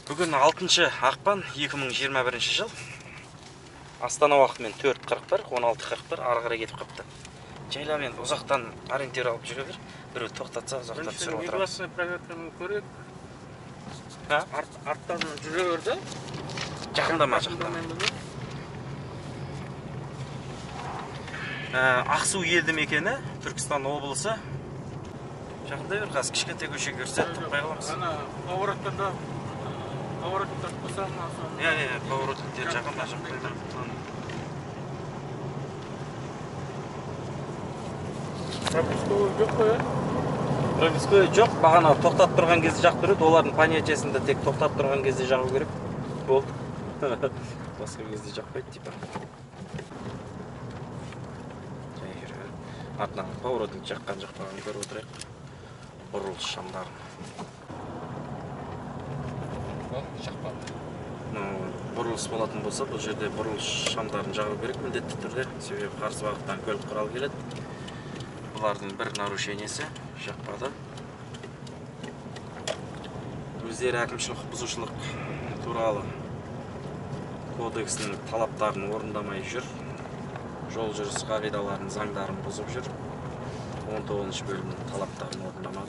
Бүгін 6 ақпан 2021 жыл. Астана уақытымен 4:41, 16:41 ары қарай кетіп қапты. Жайламен ұзақтан ориентир алып жүре бер. Біреу тоқтатса ұзақтан түсіріп отырамыз. Негласный проверканы көрек. Арттан жүре берді. Жақындама. Ақсу елді мекені, Түркістан облысы. Жақындай бер, қазір кішкентай көше көрсет, тоқпай қаламыз. Ана повороттарда повороттар қосамын. Повороттар жақында. Пропусковый жоқ қой, Пропусковый жоқ, бағана тоқтап тұрған кезде жақ тұрады, олардың понятиясында тек тоқтап тұрған кезде жағу керек. Болды. Басқа кезде жақпайды, типа. Артынан поворотын жаққан жақпағын көріп отырайық. Бұрылыс шамдарын. Бұрылыс болатын болса, бұл жерде бұрылыс шамдарын жағу керек міндетті түрде. Себебі қарсы бағыттан көлік құралы келеді. Бұлардың бір нарушениесі жақпады. Өздері әкімшілік бұзушылық туралы кодексінің талаптарын орындамай жүр. Жол жүріс қағидаларын, заңдарын бұзып жүр. 19 бөлімнің талаптарын орындамады.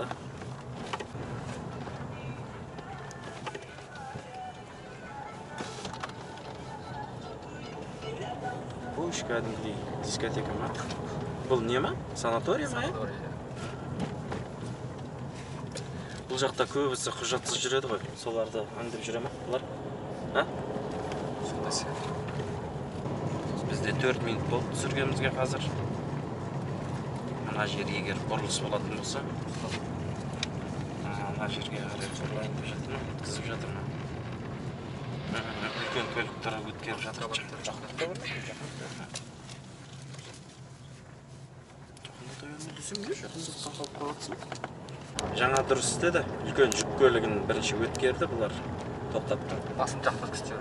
Бұл кәдімгідей дискотека ма? Бұл не ма? Санатория ма? Бұл жақта көбісі құжатсыз жүреді ғой. Соларды аңдып жүре ма? Бұлар? Бізде 4 минут болды түсіргенімізге қазір. Ана жер егер бұрылыс болатын болса, ана жерге қарай қорлайын деп жатырмын, өткізіп жатырмын. Үлкен көліктер өткеріп жатыр. Жаңа дұрыс істеді. Үлкен жүк көлігін бірінші өткерді, бұлар тоқтапты. Басын жақты күстер,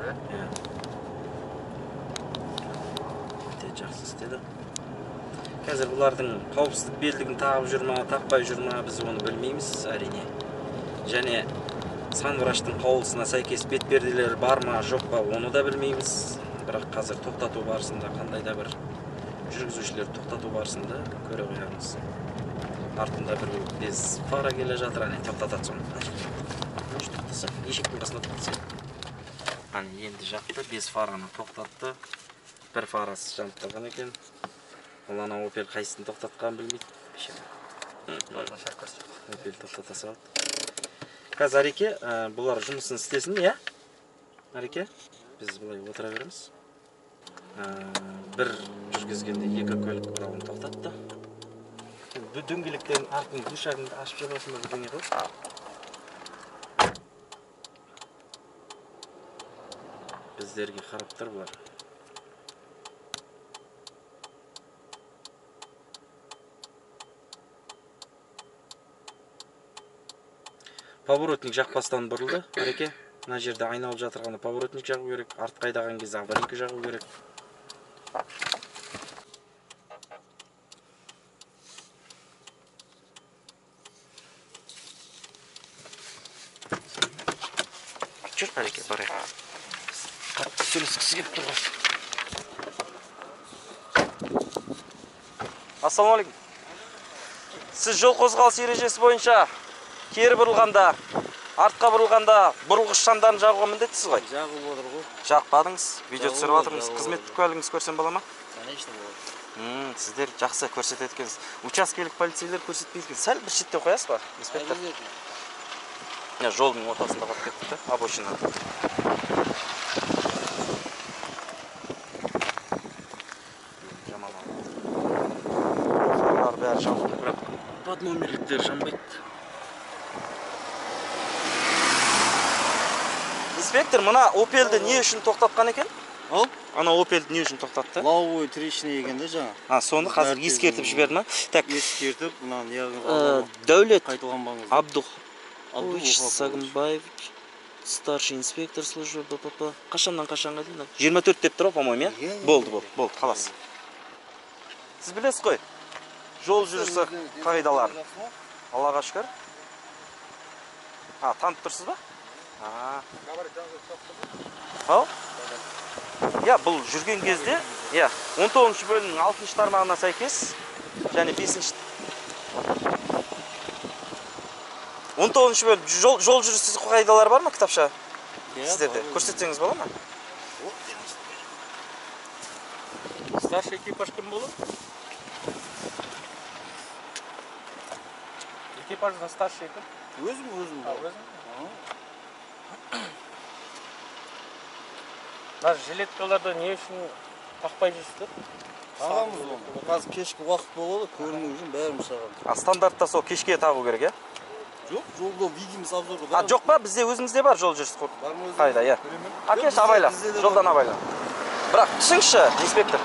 Жақсы істеді. Қазір бұлардың қауіпсіздік белдігін тағып жүр ма, тақпай жүр ма, біз оны білмейміз, әрине. Және санвраштың қаулысына сәйкес бетперделер бар ма, жоқ па, оны да білмейміз. Бірақ қазір тоқтату барысында қандай да бір жүргізушілер тоқтату барысында көре қоямыз. Артында бір без фара келе жатыр, әне тоқтатады соны. Тоқтаса, ешектің қасына тоқтатса. Енді жақты, без фараны тоқтатты. Бір фарасы жанып қалған екен. Ол ана Opel қайсысын тоқтатқан білмейді. Opel тоқтата салды. Қазір Ареке, бұлар жұмысын істесін, иә? Ареке, біз бұлай отыра береміз. Бір жүргізгенде екі көлік құралын тоқтатты. Дөңгелектерін артын душағын ашып жабасында бірдеңе қой. Біздерге қарап тұр бұлар. Поворотник жақпастан бұрылды, Ареке. Мына жерде айналып жатырғанда поворотник жағу керек, арт қайдаған кезде аварийка жағу керек. Жүр, Ареке, барайық. Қатты сөйлескісі келіп тұр ғой. Ассалаумағалейкум. Сіз жол қозғалыс ережесі бойынша кері бұрылғанда, артқа бұрылғанда бұрылғыш шамдарын жағуға міндеттісіз ғой? Жағып отыр ғой. Жақпадыңыз, видео түсіріп отырмыз. Қызметтік куәлігіңіз көрсем бола ма? Конечно болады. Сіздер жақсы көрсетеді екенсіз. Учаскелік полицейлер көрсетпейді екен. Сәл бір шеттен қоясыз ба, инспектор? Жолдың ортасында қалып кеттік, обочинада. Фарлар бәрі жанбайды, бірақ подномерліктер жанбайды. Инспектор, мына Opel'ді не үшін тоқтатқан екен? Ана Opel'ді не үшін тоқтатты? Лауой трещина егенде жаңа. Соны қазір ескертіп жіберді ма? Ескертіп, мынаны яғын Дәулет қайтылған бағыңыз. Абдухович Сагынбаевич, старший инспектор службы БПП. Қашаннан қашанға дейін? 24 деп тұр, по-моему, иә? Болды, қалас. Сіз білесіз қой? Жол жүрісі қағидалары. Аллаға шүкір. Танып тұрсыз ба? Ау? Я, бұл жүрген кезде, я, 19 бөлімнің 6 тармағына сәйкес, және 5 19 бөлім жол жүрісі қағидалары бар ма кітапша? Сіздерде көрсетсеңіз бола ма? Старший экипаж кім болады? Экипаждың старший кім? Өзім. Өзің? Даже жилеткаларды не үшін тақпай жүрсіздер? Тағамыз оны. Қазір кешкі уақыт болады, көріну үшін бәріміз тағамыз. Стандартта сол кешке тағу керек, я? Жоқ, жолда видимость обзорға. Жоқ па, бізде өзімізде бар жол жүріс Бармыз. қайда, я. Акеш, абайла, жолдан абайла. Бірақ түсіңші, инспектор.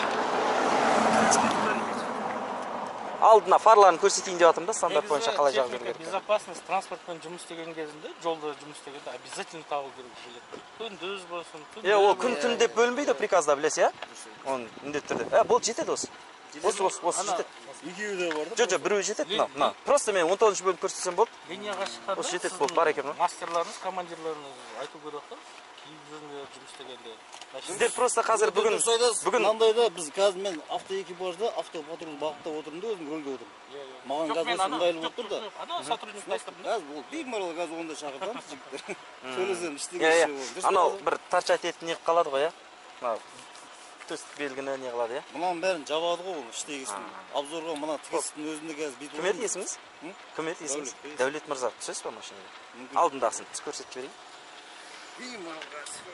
Алдына фарларын көрсетейін деп жатырмын да, стандарт бойынша қалай жағып жүру керек. Безопасность транспортпен жұмыс істеген кезінде, жолда жұмыс істегенде обязательно тағу керек жилет. Күндіз болсын, Ол күн деп бөлінбейді приказда, білесіз, я? Оны міндетті түрде. Бұл жетеді осы. Осы жетеді. Екеуі де бар да. Жоқ, біреуі жетеді, мына. Просто мен 19 бөлім көрсетсем болды. Линияға шыққанда Осы жетеді болды, бар екен. мастерларыңыз, командирларыңыз айту керек та, киіп жүріңдер жұмыс істегенде. Сіздер просто қазір бүгін мынандайда біз қазір мен автоэкипажда автопатруль бағытта отырмын да өзім рөлге отырмын. Маған қазір ыңғайлы болып тұр да. Ана сотрудник айтырмын. Қазір ол беймарал қазір онда шақыртамыз жігіттер. Сөйлесем іштеген іше болды. Анау бір торчать етіп не қалады ғой, я? Мына төстік белгіні не қылады, я? Мынаның бәрін жабады ғой оны іштегесін. Обзорға мына тігістің өзінде қазір бүйтіп. Кім еді есіңіз? Кім еді есіңіз? Дәулет мырза, түсесіз ба машинаға? Алдындағысын түс көрсетіп берейін. Беймарал қазір.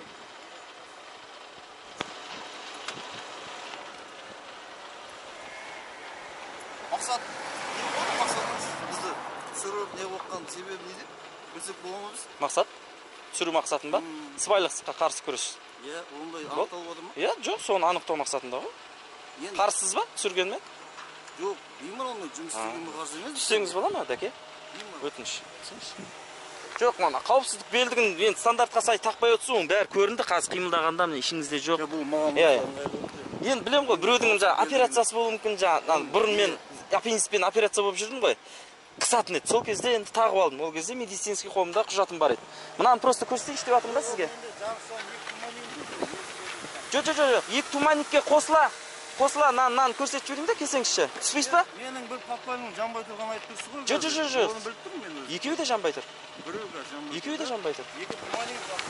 Мақсат бізді түсіріп не оққан себебі неде? Білсек бола ма біз? Мақсат? Түсіру мақсатын ба? Сыбайластыққа қарсы күрес. Иә, ондай анықталып отыр ма? Иә, жоқ, соны анықтау мақсатында ғой. Қарсысыз ба түсіргенмен? Жоқ, беймаралмен жұмыс істегенмен қарсы емес. Түссеңіз бола ма, дәке? Өтініш. Жоқ, мана қауіпсіздік белдігін енді стандартқа сай тақпай отырсыз, оның бәрі көрінді, қазір қимылдағанда міне ішіңізде жоқ. Бұл маған енді білем ғой, біреудің операциясы болуы мүмкін, бұрын мен аппендицпен операция болып жүрдім ғой. Қысатын еді. Сол кезде енді тағып алдым. Ол кезде медицинский қолымда құжатым бар еді. Мынаны просто көрсетейінші деп жатырмын да сізге. Жоқ, екі туманникке қосыла нан көрсетіп жіберейін да, келсеңізші. Түспейсіз ба? Менің бір папайның жанбай тұрған айтып тұрсыз ғой. Жоқ. Оны біліп тұрмын мен өзім. Екеуі де жанбай тұр. Екеуі де жанбай тұр. Екі туманник бар.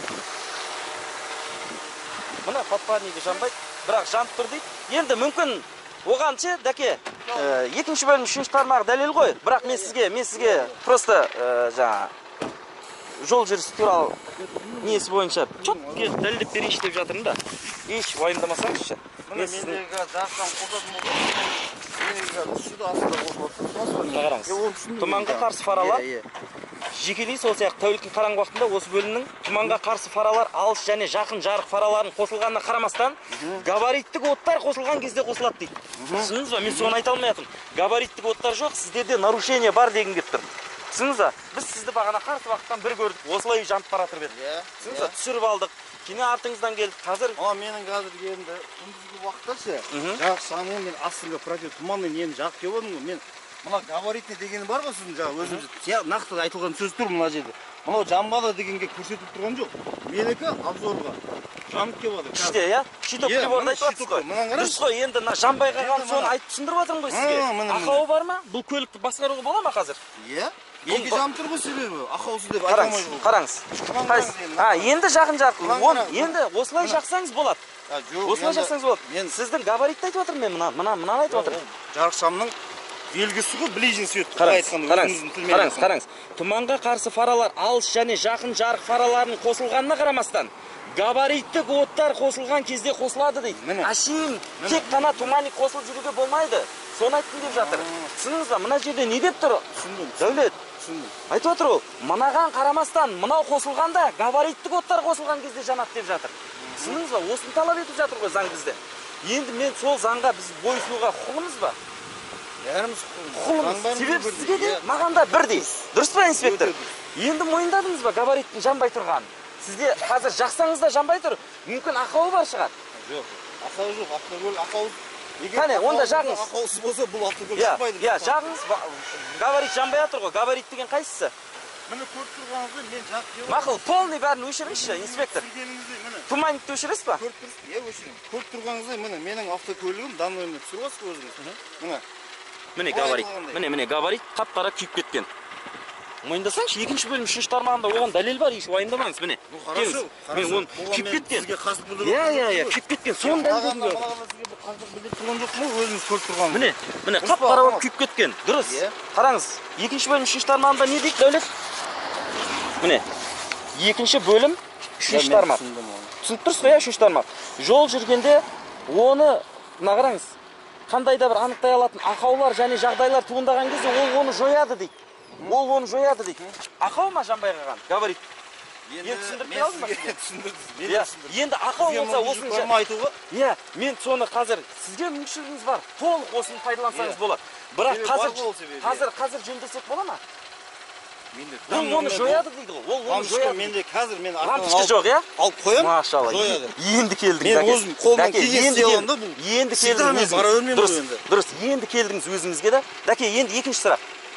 Мына подпарнигі жанбайды, бірақ жанып тұр дейді. Енді мүмкін оған ше, дәке, екінші бөлім 3-ші тармағы дәлел ғой. Бірақ мен сізге просто жаңа жол жүрісі туралы несі бойынша четко дәлелдеп берейінші деп жатырмын да. Еш уайымдамасаңызшы. Міне мендегі жарыстан қосатын болған. Мендегі суды астында қосылып. Қараңыз. Тұманға қарсы фаралар. Жекелей сол сияқты тәуліктің қараңғы уақытында осы бөлімнің тұманға қарсы фаралар, алыс және жақын жарық фараларын қосылғанына қарамастан, габариттік оттар қосылған кезде қосылады дейді. Түсіндіңіз ба? Мен соны айта алмай жатырмын. Габариттік оттар жоқ, сіздерде нарушение бар деген келіп тұр. Түсіндіңіз ба? Біз сізді бағана қарсы уақыттан бір көрдік, осылай жанып бара жатыр еді. Түсіндіңіз ба? Түсіріп алдық. Кейін артыңыздан келдік. Қазір менің қазір енді күндізгі уақытта ше, жарық шаммен мен астыңғы против тұманмен нені жағып келіп отырмын ғой. Мен мына габаритный дегені бар ғой сіздің жаңа өзіңіз нақты айтылған сөз тұр мына жерде. Мынау жанбады дегенге көрсетіп тұрған жоқ. Менікі обзорға жанып келіп жатыр. іште, иә? Щиток приборды айтып жатсыз ғой. Дұрыс қой, енді жанбай қалған соны айтып түсіндіріп жатырмын ғой сізге. Ақауы бар ма? Бұл көлікті басқаруға бола ма қазір? Иә. Екі жанып тұр ғой себебі. Ақаусыз деп айта алмай ғой. Қараңыз. Енді жақын жарық. Енді осылай жақсаңыз болады. Осылай жақсаңыз болады. Сіздің габаритті айтып жатырмын мен, мынаны айтып жатырмын. Жарық шамның белгісі ғой, ближний свет. Қараңыз. Тұманға қарсы фаралар, алыс және жақын жарық фараларының қосылғанына қарамастан, габариттік оттар қосылған кезде қосылады дейді. Әшейін тек қана тұманник қосылып жүруге болмайды. Соны айттым деп жатыр. Түсіндіңіз ба? Мына жерде не деп тұр? Дәулет. Айтып отыр ол. Мынаған қарамастан, мынау қосылғанда габариттік оттар қосылған кезде жанады деп жатыр. Түсіндіңіз ба? Осыны талап етіп жатыр ғой заң бізде. Енді мен сол заңға біз бойсынуға құқылымыз ба? Құқылымыз. Себебі сізге де, маған да бірдей. Дұрыс па, инспектор? Енді мойындадыңыз ба габариттің жанбай тұрғанын? Сізде қазір жақсаңыз да жанбай тұр. Мүмкін ақауы бар шығар. Жоқ, ақауы жоқ. Автокөлік ақауы. Қане, онда жағыңыз. Ақаусыз болса бұл автокөлік шықпайды. Иә, жағыңыз. Габарит жанбай жатыр ғой. Габарит деген қайсысы? Міне көріп тұрғаныңыздай мен жақ кеп Мақұл, полный бәрін өшіріңізші, инспектор. Сіздеріңізде міне Туманникті өшіресіз ба? көріп тұрсыз, өшіріңіз. Көріп тұрғаныңыздай міне менің автокөлігім данныйны түсіріп алсыз өзіңіз. Міне. Міне габарит. Міне габарит қап-қара күйіп кеткен. Мойындасаңшы, екінші бөлім үшінші тармағында оған дәлел бар, еш уайымдамаңыз, міне. Хорошо. Мен оны күйіп кеткен. Сізге қастық білдіріп Иә, күйіп кеткен. Соны дәлелдедім. сізге бір қастық білдіріп тұрған жоқ му? Өзіңіз көріп тұрғаныңыз. Міне қап-қара болып күйіп кеткен. Дұрыс. Қараңыз, екінші бөлім үшінші тармағында не дейді, Дәулет? Міне. Екінші бөлім үшінші тармақ. Түсініп тұрсыз ба, үшінші тармақ. Жол жүргенде оны қараңыз. Қандай да бір анықтай алатын ақаулар және жағдайлар туындаған кезде ол оны жояды дейді. Ол оны жояды дейді. Ақау ма Жанбай қаған? Габарит. Енді түсіндіріп алдым ба? Түсіндірдіңіз. Енді ақау болса осыны айтуға. Иә, мен соны қазір сізге мүмкіншілігіңіз бар. Толық осыны пайдалансаңыз болады. Бірақ қазір жөндесек бола ма? Ол оны жояды дейді ғой. Ол оны жояды. Менде қазір мен лампочка жоқ, иә? Алып қоям. Машалла. Енді келдіңіз. Мен өзім қолымнан келген істей аламын да бұл. Енді келдіңіз. Бара өлмеймін бұл енді. Дұрыс. Енді келдіңіз өзіңізге да. Дәке, енді екінші сұрақ.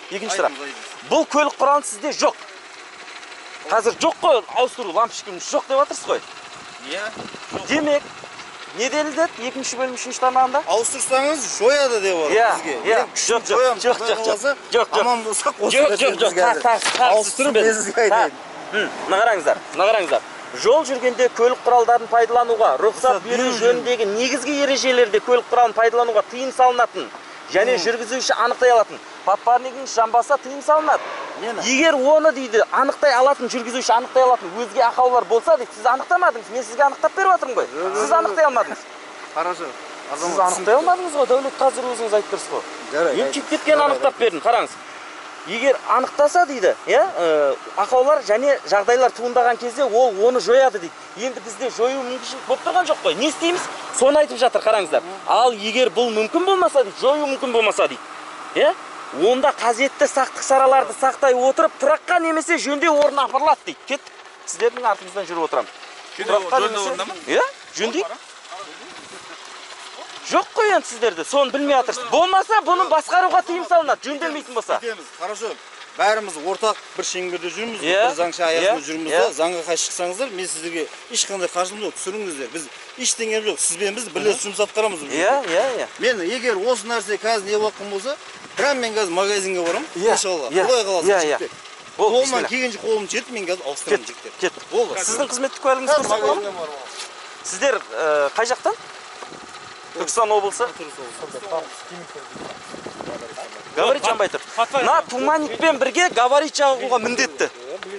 Бұл көлік құралы сізде жоқ. Қазір жоқ қой, ауыстыру лампочкамыз жоқ деп жатырсыз ғой. Иә. Демек, не дәлелдеді екінші бөлім үшінші тармағында? Ауыстырсаңыз жояды деп отыр бізге. Жоқ. Аман болсақ ауыстырып мен сізге айтайын. Қараңыздар. Жол жүргенде көлік құралдарын пайдалануға, рұқсат беру жөніндегі негізгі ережелерде көлік құралын пайдалануға тыйым салынатын және жүргізуші анықтай алатын подпарнигіңіз жанбаса тыйым салынады. Егер оны дейді анықтай алатын, жүргізуші анықтай алатын өзге ақаулар болса дейді, сіз анықтамадыңыз, мен сізге анықтап беріп жатырмын ғой. Сіз анықтай алмадыңыз. Хорошо. Сіз анықтай алмадыңыз ғой, Дәулет, қазір өзіңіз айтып тұрсыз ғой. Мен күйіп кеткен анықтап бердім, қараңыз. Егер анықтаса дейді, ақаулар және жағдайлар туындаған кезде ол оны жояды дейді. Енді бізде жою мүмкіншілік болып тұрған жоқ қой. Не істейміз? Соны айтып жатыр, қараңыздар. Ал егер бұл мүмкін болмаса дейді, жою мүмкін болмаса дейді. Онда қажетті сақтық шараларды сақтай отырып, тұраққа немесе жөндеу орнына апарылады дейді. Кеттік. Сіздердің артыңыздан жүріп отырамын. Тұраққа немесе жөндейік. Жоқ қой енді сіздерді, соны білмей жатырсыз. Болмаса, бұны басқаруға тыйым салынады, жөнделмейтін болса. Хорошо. Бәріміз ортақ бір шеңберде жүрміз, бір заңша аясында жүрміз да, заңға қайшы шықсаңыздар, мен сіздерге ешқандай қарсылығым жоқ, түсіріңіздер. Біз ештеңе жоқ, сізбен біз бірлесіп жұмыс атқарамыз. Иә. Мен егер осы нәрсе қазір не болған болса, прям мен қазір магазинге барамын, иншалла. Құдай қаласа жігіттер. Қолымнан келгенше қолым жетіп, мен қазір ауыстырамын жігіттер. Кеттік. Сіздің қызметтік куәлігіңіз көрсетіп бола ма? Сіздер қай жақтан? Түркістан облысы. Габарит жанбай тұр. Мына Туманникпен бірге габарит жағуға міндетті.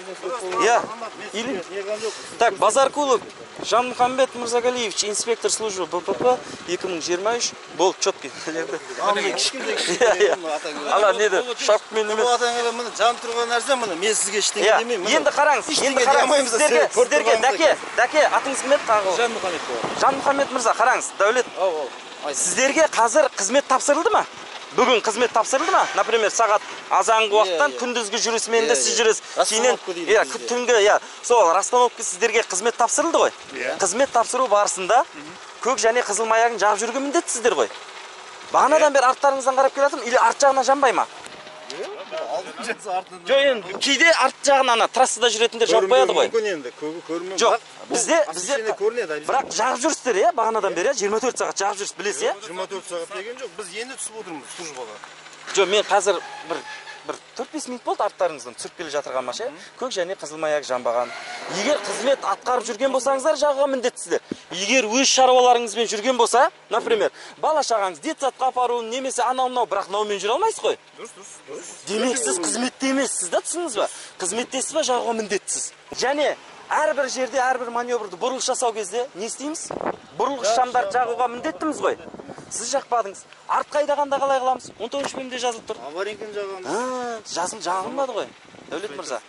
Так, Базаркулов Жанмұхамбет Мырзагалиевич, инспектор службы БПП 2023. Бол, четкий. Ала неді, шапкмен емес. Бұл атаңға мені жан тұрған нәрсе мені, мен сізге ештеңе демеймін. Енді қараңыз, сіздерге, дәке, атыңыз кім еді тағы? Жанмұхамбет Мырза, қараңыз, Дәулет. Сіздерге қазір қызмет тапсырылды ма? Бүгін қызмет тапсырылды ма? Например, сағат азанғы уақыттан күндізгі жүрісменде сіз жүріс. Кейінен түнгі, сол расстановка сіздерге қызмет тапсырылды ғой. Қызмет тапсыру барысында көк және қызыл маягын жағып жүрген міндеттісіздер ғой. Бағанадан бері арттарыңыздан қарап келе жатырмын, или арт жағына жанбай ма? Жоқ, енді кейде арт жағына трассада жүретіндер жауып қояды ғой. Жоқ, бізде бірақ жағып жүрістер, бағанадан бері 24 сағат жағып жүріс, білесіз, 24 сағат деген жоқ, біз енді түсіп отырмыз службаға. Жоқ, мен қазір бір 4-5 минут болды арттарыңыздан түсіп келе жатырған ма, көк және қызыл маяк жанбаған. Егер қызмет атқарып жүрген болсаңыздар, жағуға міндеттісіздер. Егер өз шаруаларыңызбен жүрген болса, например, бала шағаңыз детсадқа апаруын немесе анау-мынау, бірақ мынаумен жүре алмайсыз ғой. Дұрыс. Демек сіз қызметте емессіз да, түсіндіңіз ба? Қызметтесіз ба, жағуға міндеттісіз. Және әрбір жерде әрбір маневрді бұрылыс жасау кезде не істейміз? Бұрылғыш шамдарды жағуға міндеттіміз ғой. Сіз жақпадыңыз. Артқа айдағанда қалай қыламыз? 19 бөлімде жазылып тұр. Аварийкін жағамыз. Жағылмады ғой. Дәулет мырза.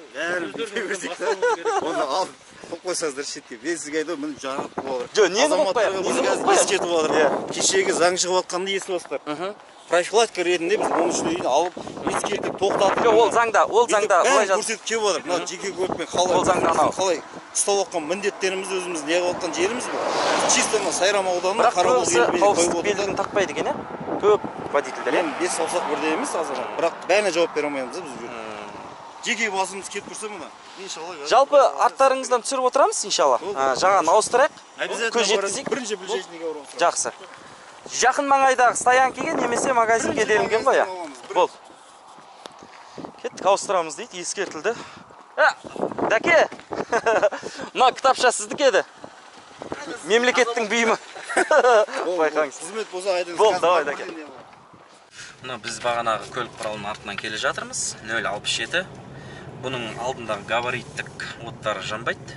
Оны алып қойсаңыздар шетке. Мен сізге айтамын, міне жағып қойып. Жоқ, нені қойып қоямын? Кешегі заң шығып жатқанды естіп отырсыздар. Профилактика ретінде біз оның үшін алып ескертіп тоқтатып. Жоқ, ол заңда былай көрсетіп келіп отыр. Мына жеке көлікпен қалай ұстап отқан міндеттеріміз өзіміз не қылып отқан жеріміз бұл. Чисто мына Сайрам ауданының Қарауыл елді қауіпсіздік белгісін тақпайды екен, көп водительдер. Мен 5 саусақ бірдей емес азамат, бірақ бәріне жауап бере алмаймыз біз. жеке басымыз кетіп тұрса мына. Иншалла. Жалпы арттарыңыздан түсіріп отырамыз, иншалла. Жағаны ауыстырайық. Көз жеткізейік. Бірінші бүлшесінеге оралып. Жақсы. Жақын маңайдағы стоянкеге немесе магазинге делінген ғой, Бол. Кеттік, ауыстырамыз дейді, ескертілді. Дәке! Мына кітапша сіздікі еді. Мемлекеттің бұйымы. Байқаңыз. Қызмет болса айтыңыз. Бол, давай, Дәке. Мына біз бағанағы көлік құралының артынан келе жатырмыз. 067. Бұның алдындағы габариттік оттары жанбайды.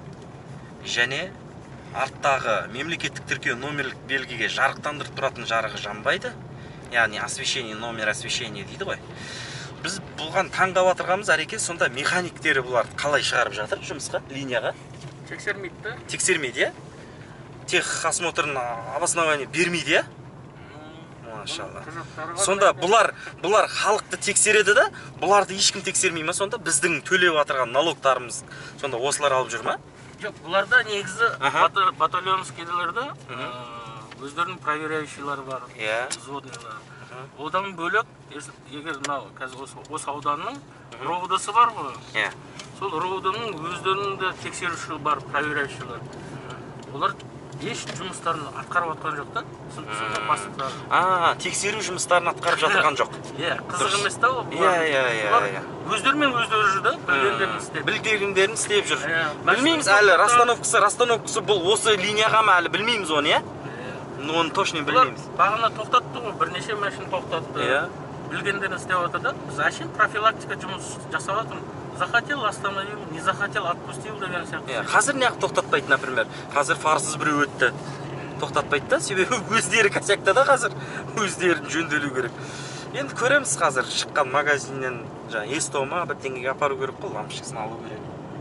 Және арттағы мемлекеттік тіркеу номерлік белгіге жарықтандырып тұратын жарығы жанбайды. Яғни освещение, номер освещение дейді ғой. Біз бұған таңдап отырғанымыз әреке, сонда механиктері бұлар қалай шығарып жатыр жұмысқа, линияға? Тексермейді. Тексермейді, техосмотрын обоснование бермейді, Машалла. Сонда бұлар халықты тексереді да, бұларды ешкім тексермей ма сонда? Біздің төлеп отырған налогтарымыз сонда осылар алып жүр ма? Жоқ, бұларда негізі батальонскийлерді өздерінің проверяющийлары бар, взводныйлары. Одан бөлек, егер осы ауданның ровдасы бар ғой, сол ровданың өздерінің де тексеруші бар, проверяющийлар. Олар еш жұмыстарын атқарып атқан жоқ та, сонда бастықтары. Тексеру жұмыстарын атқарып жатырған жоқ. Қызық емес та ол. Өздерімен өздері жүр да, білгендерін істеп жүр. Білмейміз әлі, расстановкасы бұл осы линияға ма әлі білмейміз оны, Оны точно білмейміз. Бағана тоқтатты ғой, бірнеше машин тоқтатты. Білгендерін істеп отыр да, біз әшейін профилактика жұмыс жасап жатырмыз. Захотел остановил, не захотел отпустил деген сияқты. Қазір неғып тоқтатпайды, например. Қазір фарсыз біреу өтті. Тоқтатпайды да, себебі өздері косякта да қазір. Өздерін жөнделу керек. Енді көреміз қазір шыққан магазиннен Естома бірдеңеге апару керек қой, лампочкасын алу керек.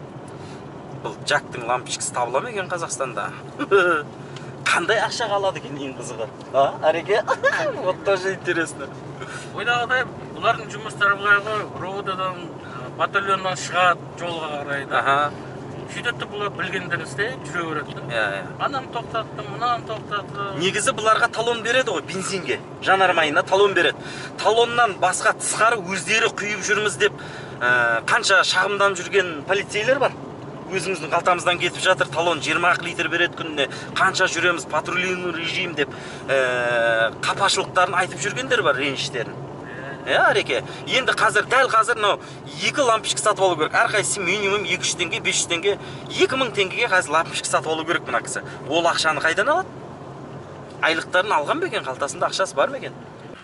Бұл Жактың лампочкасы табыла ма екен Қазақстанда? Қандай ақша қалады екен ең қызығы? Әреке? Вот тоже интересно. Ойдағыдай, бұлардың жұмыстары былай ғой, ровдадан, батальоннан шығады жолға қарай да. Сөйтетті бұлар білгендерін істеп жүре береді. Ананы тоқтатты, мұнаны тоқтатты. Негізі бұларға талон береді ғой, бензинге, жанармайына талон береді. Талоннан басқа тысқары өздері құйып жүрміз деп қанша шағымдан жүрген полицейлер бар. Өзіміздің қалтамыздан кетіп жатыр, талон 20 литр береді күніне, қанша жүреміз, патрулируемый режим деп қапашылықтарын айтып жүргендер бар, реніштерін. Әреке, енді дәл қазір 2 лампочка сатып алу керек. Әрқайсысы минимум 200 теңге, 500 теңге, 2000 теңгеге қазір лампочка сатып алу керек мына кісі. Ол ақшаны қайдан алады? Айлықтарын алған ба екен, қалтасында ақшасы бар ма екен?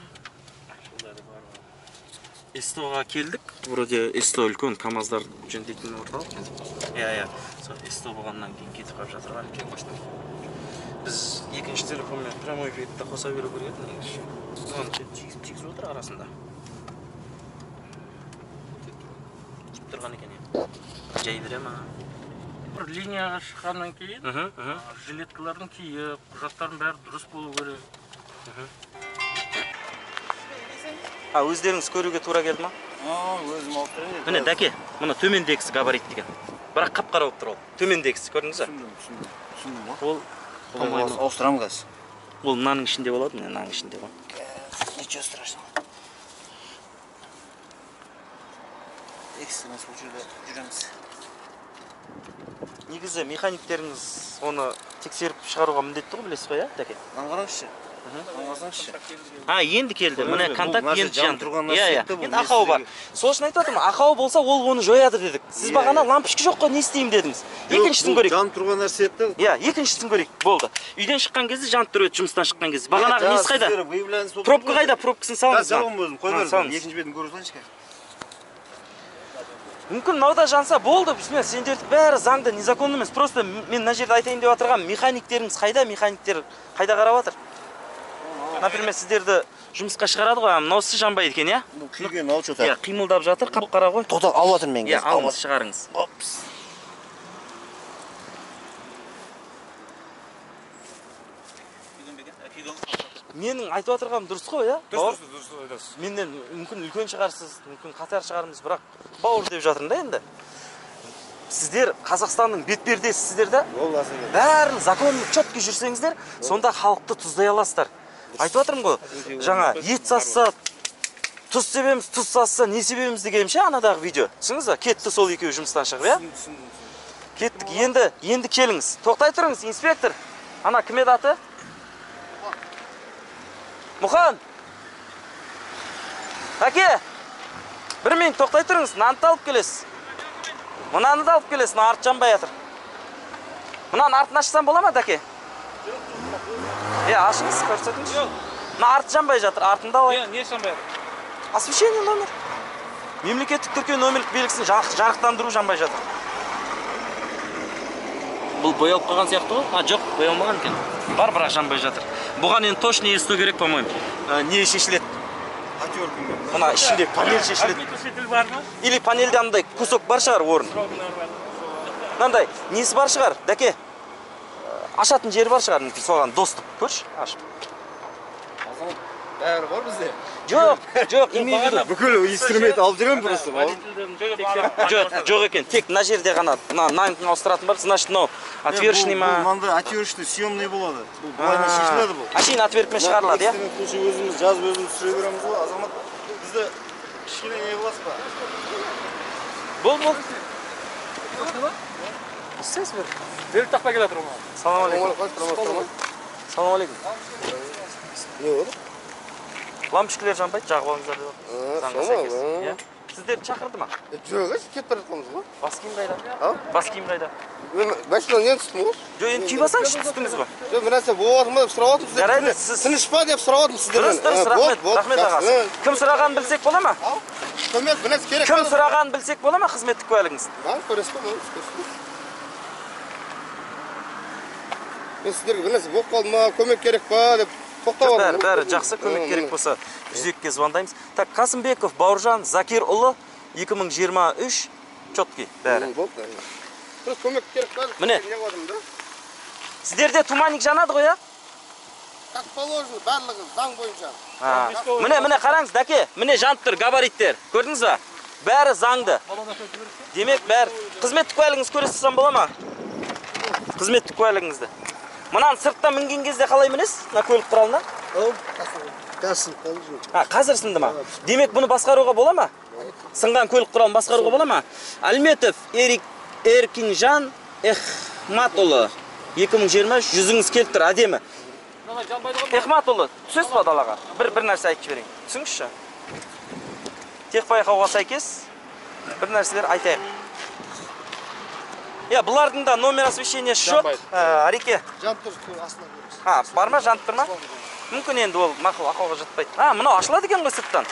Эстоға келдік. Вроде Эсто үлкен КамАЗдар жөндейтін орталық. Сол Эсто болғаннан кейін кетіп қалып жатыр бар екен қоштан. Біз екінші телефонмен прямой эфирді қоса беру керек еді негізі. Оны тигізіп отыр арасында. Кеп тұрған екен. Жай бере ма? Бір линияға шыққаннан кейін, жилеткалардың киіп, құжаттардың бәрі дұрыс болу керек. Өздеріңіз көруге тура келді ма? Өзім алып тұрайын. Міне, Дәке, мұны төмендегісі габарит деген. Бірақ қап-қара болып тұр ол. Төмендегісі, көрдіңіз ба? Түсіндім ба? Ол ауыстырам қазір. Ол мынаның ішінде болады, мынаның ішінде ғой. Ничего страшного. Экстренный случайда жүреміз. Негізі механиктеріңіз оны тексеріп шығаруға міндетті ғой, білесіз ғой, Дәке? Қараңызшы. Енді келді. Міне контакт енді жанды. Енді ақау бар. Сол үшін айтып отырмын, ақау болса ол оны жояды дедік. Сіз бағана лампочка жоқ қой, не істеймін дедіңіз. Екіншісін көрейік. Жанып тұрған нәрсе еді. Екіншісін көрейік. Болды. Үйден шыққан кезде жанып тұр еді, жұмыстан шыққан кезде. Бағанағы несі қайда? Пробка қайда? Пробкасын салыңыз. Екінші бетін көріп салыңызшы. Мүмкін мынау жанса болды, бісмелла, сендердік бәрі заңды, незаконны емес. Просто мен мына жерде айтайын деп отырғам, механиктеріңіз қайда? Механиктер қайда қарап жатыр? Например, сіздерді жұмысқа шығарады ғой, мынаусы жанбайды екен, иә? Бұл күйген ал что-то. Қимылдап жатыр, қап-қара ғой. Тоқтап алып жатырмын мен қазір. Алыңыз, шығарыңыз. Менің айтып отырғаным дұрыс қой, иә? Дұрыс. Менден мүмкін үлкен шығарсыз, мүмкін қатар шығармыз, бірақ бауыр деп жатырмын да енді. Сіздер Қазақстанның бетпердесісіздер да? Бәрін законны четко жүрсеңіздер, сонда халықты тұздай аласыздар. Айтып отырмын ғой, жаңа ет сатса тұз себеміз, тұз сасса не себеміз дегенше анадағы видео. Түсіңіз ба? Кетті сол екеуі жұмыстан шығып, иә? Кеттік. Енді келіңіз. Тоқтай тұрыңыз, инспектор. Ана кім еді аты? Мұхан. Әке. Бір минут тоқтай тұрыңыз. Нанды алып келесіз. Мынаны да алып келесіз. Арт жанбай жатыр. Мынаны артын ашсам бола ма, Дәке? Ашыңыз, көрсетіңіз. Мына арты жанбай жатыр. Артында ой. Не жанбай жатыр? Освещение номер. Мемлекеттік тіркеу номерлік белгісін жарықтандыру жанбай жатыр. Бұл боялып қалған сияқты ғой? Жоқ, боялмаған екен. Бар, бірақ жанбай жатыр. Бұған енді точно есту керек, по-моему. Не шешіледі? Мына ішінде панель шешіледі. Осветитель бар ма? Или панельде андай кусок бар шығар, орын. Мынандай, несі бар шығар, Дәке? Ашатын жері бар шығар, соған доступ. Көрші, ашып. Бәрі бар бізде. Жоқ, имею в виду. Бүкіл инструмент алып жүрем просто. Жоқ екен, тек мына жерде ғана нанкін ауыстыратын бар, значит, мынау отвержный ма? Мында отвержный съемный болады. Бұл былаймен шешіледі бұл. Әшейін отвертмен шығарылады, иә? Өзіміз жазып өзіміз түсіре береміз ғой, азамат. Бізді кішкене не қыласыз ба? Бол. Сіз бір. Бел тақпай келатыр оған. Салам алейкум. Салам алейкум. Не болды? Лампочкалар жанбайды, жағып алыңыздар деп. Сіздерді шақырды ма? Жоқ, кетіп бара жатқанбыз ғой. Бас киім қайда? Бас киім қайда? Машинадан не түстім ғой? Жоқ, енді киіп алсаңызшы, түстіңіз ғой. Жоқ, бір нәрсе болып ма деп сұрап отырмын. Жарайды, сіз тыныш па деп сұрап отырмын сіздерден. Дұрыс, рахмет ағасы. Кім сұрағанын білсек бола ма? Көмек, бір нәрсе керек. Кім сұрағанын білсек бола ма қызметтік куәлігіңіз? Көресіз ба? Мен сіздерге бір нәрсе болып қалды ма, көмек керек па деп тоқтап алдым. Бәрі жақсы, көмек керек болса 102-ге звондаймыз. Так, Қасымбеков Бауыржан Закирұлы 2023 четкий бәрі. Болды. Просто көмек керек па? Міне. Сіздерде туманник жанады ғой, я? Как положено, барлығы заң бойынша. Міне қараңыз, Дәке, міне жанып тұр габариттер. Көрдіңіз ба? Бәрі заңды. Демек, бәрі. Қызметтік куәлігіңіз көрсетсем бола ма? Қызметтік куәлігіңізді. Мынаны сыртта мінген кезде қалай мінесіз? Мына көлік құралына? Қазір сынды ма? Демек, бұны басқаруға бола ма? Сынған көлік құралын басқаруға бола ма? Әлметов Еркинжан Эхматұлы 2023 жүзіңіз келіп тұр, әдемі. Эхматұлы, түсесіз ба далаға? Бір нәрсе айтып жіберейін. Түсіңізші? Техбайқауға сәйкес бір нәрселер айтайық. Бұлардың да номер освещениесі жоқ. Ареке. Жанып тұр, астына. Бар ма, жанып тұр ма? Мүмкін енді ол мақұл ақауға жатпайды. Мынау ашылады екен ғой сырттан.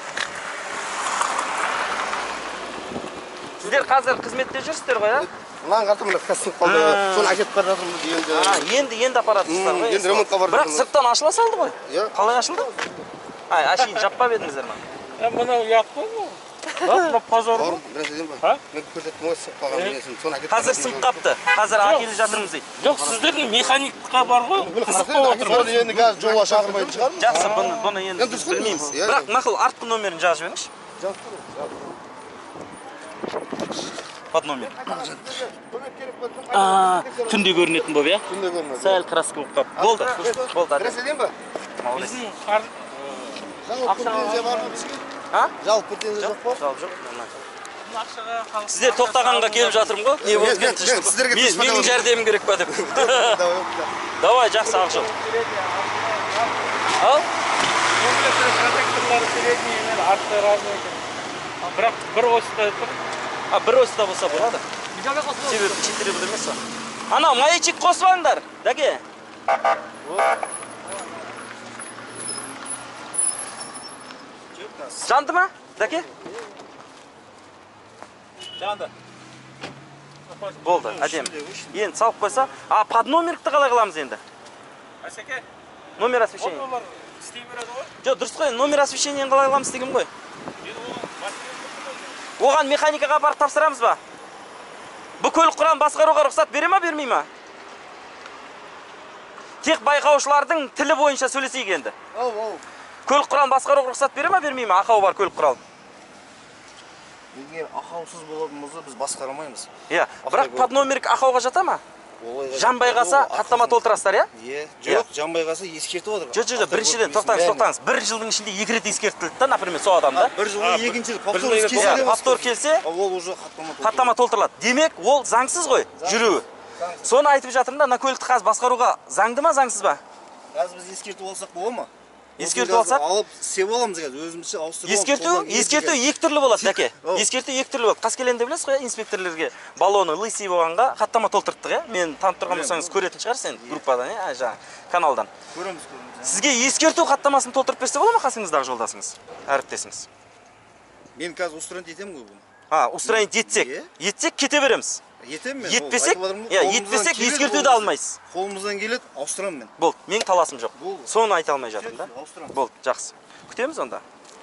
Сіздер қазір қызметте жүрсіздер ғой, Мынаған қарты мұнда кәсіп қалды. Соны әкетіп бара жатырмыз енді апаратсыздар ғой. Енді ремонтқа бардық. Бірақ сырттан ашыла салды ғой. Қалай ашылды? Әшейін жаппап едіңіздер ма? Мынау ұят қой бұл. Мынау позор ғой. Мен көрсеттім ғой сынып қалған несін. Соны әкетіп Қазір сынып қапты. Қазір әкеліп жатырмыз дейді. Жоқ, сіздердің механикқа бар ғой. Қызық болып отыр. Енді қазір жолға шақырмайтын шығармыз. Жақсы, бұны енді білмейміз. Бірақ мақұл артқы нөмерін жазып жіберіңізші. Под номер. Түнде көрінетін болып, иә? Түнде көрінеді. Сәл краска болып қап. Болды. Нәрсе дейін ба? Біздің Жалып претензия бар ма бізге? Жалып претензия жоқ па? Жалып жоқ. Сіздер тоқтағанға келіп жатырмын ғой. Не болып кетті? Менің жәрдемім керек па деп. Давай, жақсы ақ жол. Ал? Бірақ бір осыда тұр. Бір осыда болса болады. Себебі 4 бұл емес. Анау маячик қосып алыңдар, Дәке. Жанды ма, Дәке? Жанды. Болды, әдемі. Енді салып қойса, под номерікті қалай қыламыз енді? Әсеке? Номер освещение. Олар істей береді ғой? Жоқ, дұрыс қой, номер освещениені қалай қыламыз дегем ғой. Оған механикаға барып тапсырамыз ба? Бұл көлік құралын басқаруға рұқсат бере ма, бермей ма? Тек байқаушылардың тілі бойынша сөйлесейік енді. Көлік құралын басқаруға рұқсат бере ма, бермей ма? Ақауы бар көлік құралын. Егер ақаусыз болатын болса, біз басқарамаймыз. Бірақ под номерік ақауға жата ма? Жанбай қалса хаттама толтырасыздар, иә? Жоқ, жанбай қалса ескертіп отыр. Жоқ, біріншіден тоқтаңыз. Бір жылдың ішінде 2 рет ескертілді да, например, сол адамда. Бір жылға екінші рет повтор келсе, ол уже хаттама толтырылады. Демек, ол заңсыз ғой, жүруі. Соны айтып жатырмын да, ана көлікті қазір басқаруға заңды ма, заңсыз ба? Қазір біз ескертіп алсақ бола ма? Ескертіп алсақ? Алып сеп аламыз қазір, өзімізше ауыстырып. Ескерту екі түрлі болады, дәке. Ескерту екі түрлі болады. Қаскелеңде білесіз ғой, инспекторлерге баллоны лысый болғанға хаттама толтырттық, иә? Мен танып тұрған болсаңыз көретін шығарсыз енді группадан, иә, жаңа каналдан. Көреміз. Сізге ескерту хаттамасын толтырып берсе бола ма қасыңыздағы жолдасыңыз, әріптесіңіз? Мен қазір устранить етемін ғой бұны. Устранить етсек кете береміз. Етем мен. Етпесек ескертуді алмайсыз. Қолымыздан келеді, ауыстырамын мен. Болды, мен таласым жоқ. Соны айта алмай жатырмын да. Болды, жақсы. Күтеміз онда.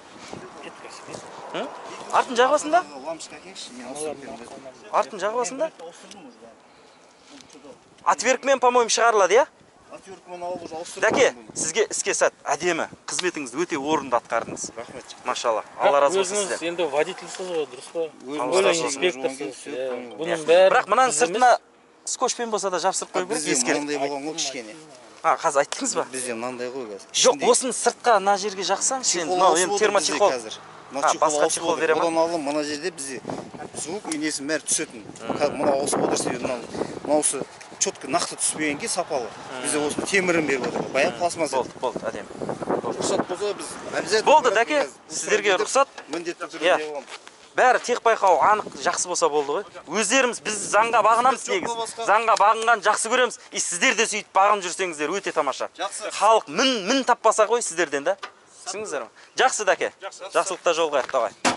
Артын жағы басында? Лампочка әкеңізші, мен ауыстырып беремін. Артын жағы басында? Отвергмен, по-моему, шығарылады, иә? Отвергмен алып уже ауыстырып. Дәке, сізге іске сәт, әдемі. Қызметіңізді өте орынды атқардыңыз. Рахмет. Машалла. Алла разы болсын сізден. Өзіңіз енді водительсіз ғой, дұрыс па? Өзіңіз инспекторсыз. Бұның бәрі. Бірақ мынаның сыртына скотчпен болса да жабыстырып қою керек, ескеріп. Мынандай болған ғой кішкене. Қазір айттыңыз ба? Бізде мынандай ғой қазір. Жоқ, осыны сыртқа мына жерге жақсаңыз, енді термочехол. Басқа чехол бере ма? Одан алып мына жерде бізде звук несін бәрі түсетін. Мына ауысып отырса, мынаусы четко нақты түспегенге сапалы. Бізде осы темірін беріп отыр. Баян пластмасса. Болды, әдемі. Рұқсат болса біз обязательно. Болды, дәке, сіздерге рұқсат. Міндетті түрде боламыз. Бәрі тех байқау анық жақсы болса болды ғой. Өздеріміз біз заңға бағынамыз негіз. Заңға бағынған жақсы көреміз. Сіздер де сөйтіп бағынып жүрсеңіздер өте тамаша. Халық мін таппаса ғой сіздерден да. Түсініңіздер ме? Жақсы дәке. Жақсылықта жолға аяқтағай.